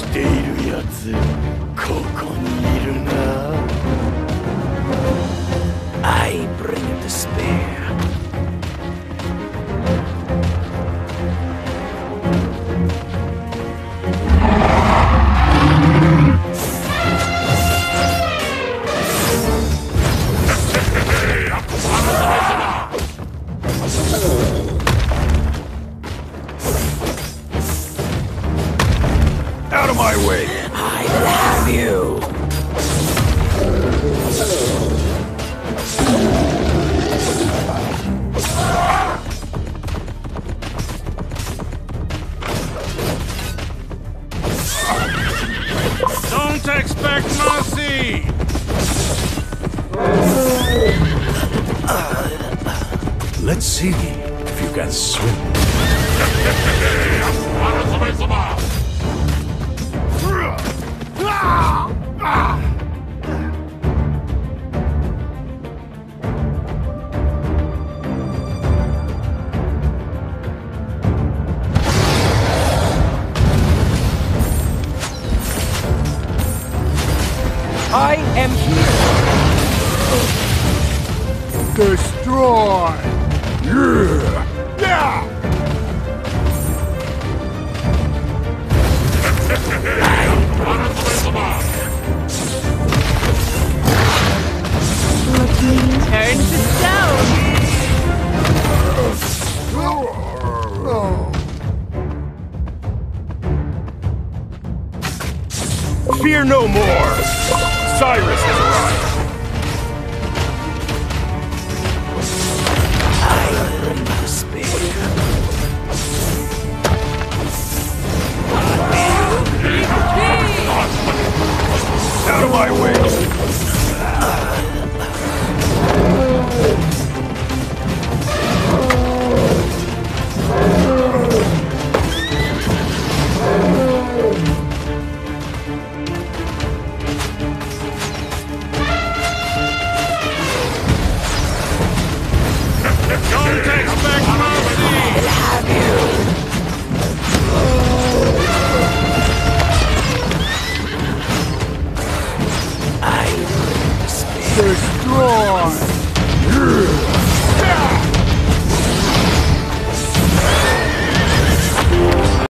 ているやつ、ここにいるな。I bring despair. Out of my way! I'll have you! Don't expect mercy! Let's see if you can swim. I am here! Destroy! Yeah! Yeah! Turn to stone! Fear no more! Cyrus has arrived! I bring despair. Out of my way!